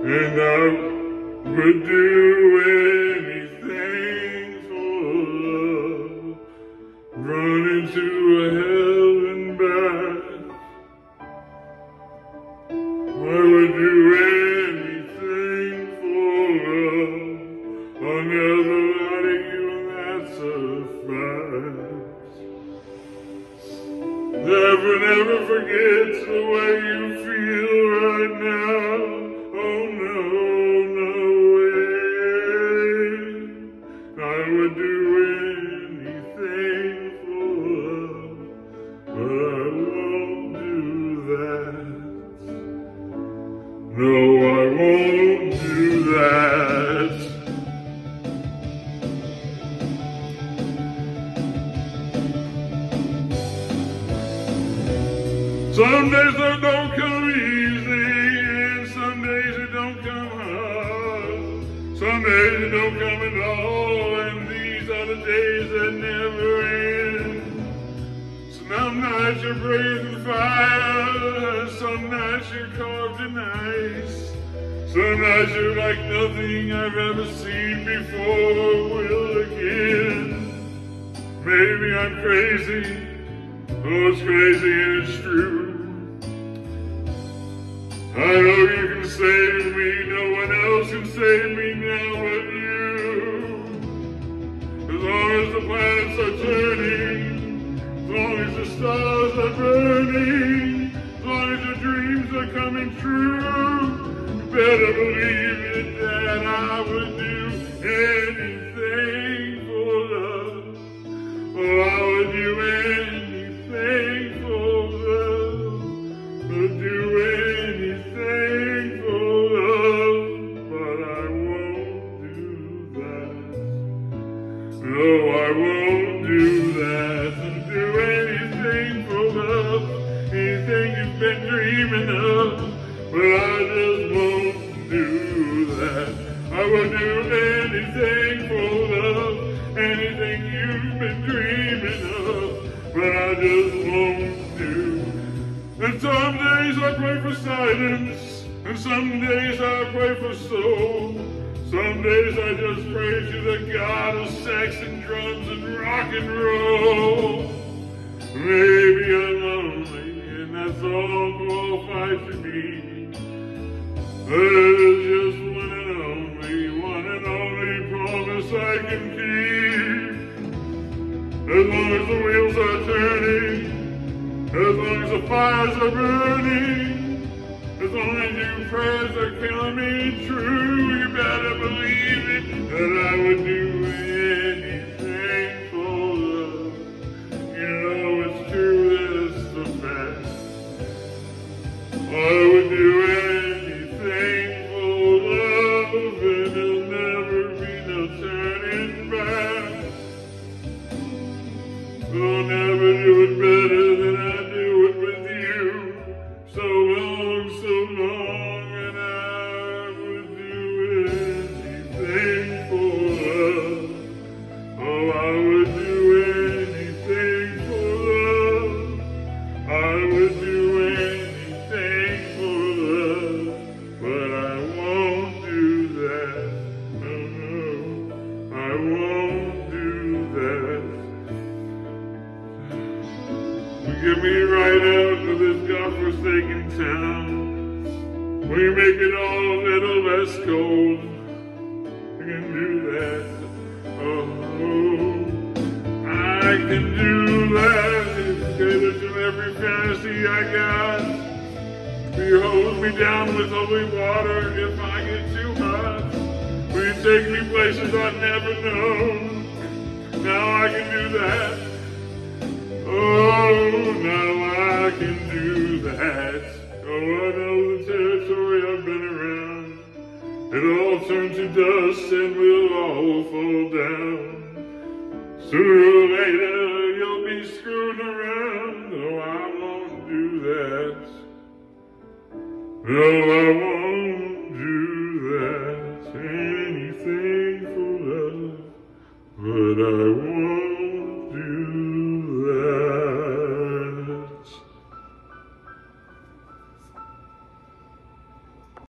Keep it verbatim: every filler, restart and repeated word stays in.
and I would do anything for love. Run into hell and back. I would do anything for love. I'll never lie to you, and that's a fact. Never, never forget the way you feel right now. Oh no, no way. I would do anything for love, but I won't do that. No, I won't do that. Some days it don't come easy, and some days it don't come hard. Some days it don't come at all, and these are the days that never end. Some nights you're breathing fire, some nights you're carved in ice. Some nights you're like nothing I've ever seen before or will again. Maybe I'm crazy, oh it's crazy and it's true. I know you can save me, no one else can save me now but you. As long as the planets are turning, as long as the stars are burning, as long as your dreams are coming true, you better believe it that I would do anything for love. Oh, I would do anything for love. Would do anything for love, but I won't do that. No, I won't do that. Do anything for love, anything you've been dreaming of, but I just won't do that. I will do anything for love, anything you've been dreaming of, but I just won't do. And some days I pray for silence, and some days I pray for soul. Some days I just pray to the God of sex and drums and rock and roll. Maybe I'm lonely, and that's all qualified to be. There's just one and only, one and only promise I can keep. As long as the wheels are turning, as long as the fires are burning, as long as your prayers are coming true, you better believe it, that I would do anything for love. You know it's true, that's the fact. I would do anything for love, and there'll never be no turning back. I'll never do it better than I do it with you. So long, so long, and I would do anything for love. Oh, I would do anything for love. I would do anything for love, but I won't do that. No, no, I won't do that. Get me right out of this godforsaken town. We make it all a little less cold. I can do that. Oh, I can do that. It's cater to every fantasy I got. You hose me down with holy water if I get too hot. Will you take me places I've never known? Now I can do that. Oh, now I can do that. Oh, I know the territory I've been around. It'll all turn to dust and we'll all fall down. Sooner or later you'll be screwed around. Oh, I won't do that. No, I won't.